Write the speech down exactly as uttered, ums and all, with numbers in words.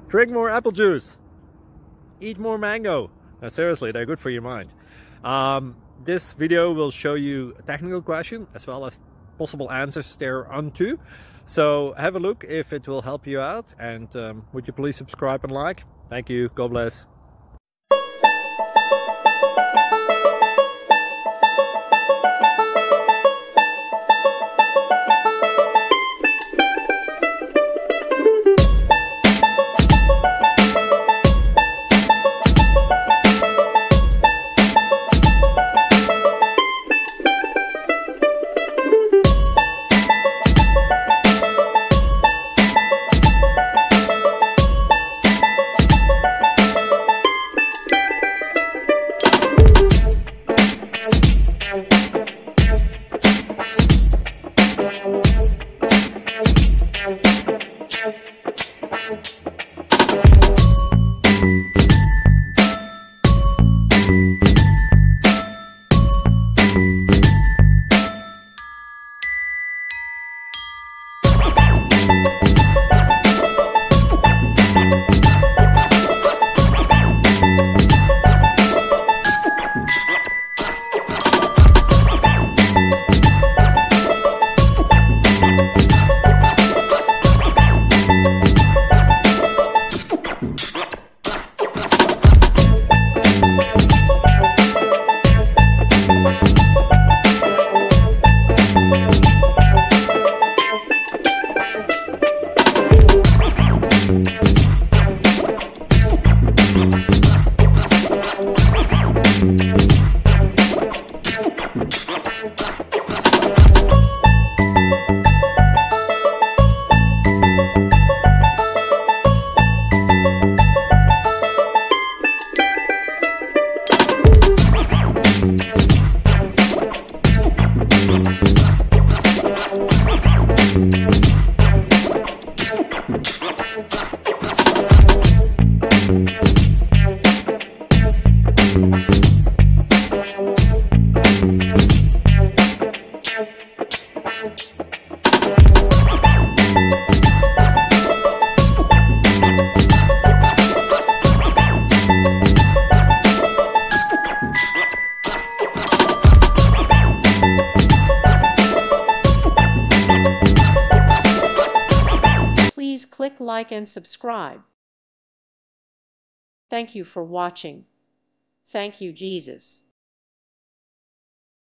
Drink more apple juice. Eat more mango. Now, seriously, they're good for your mind. Um, this video will show you a technical question as well as possible answers thereunto. So have a look if it will help you out, and um, would you please subscribe and like? Thank you. God bless. Please click like and subscribe. Thank you for watching. Thank you, Jesus.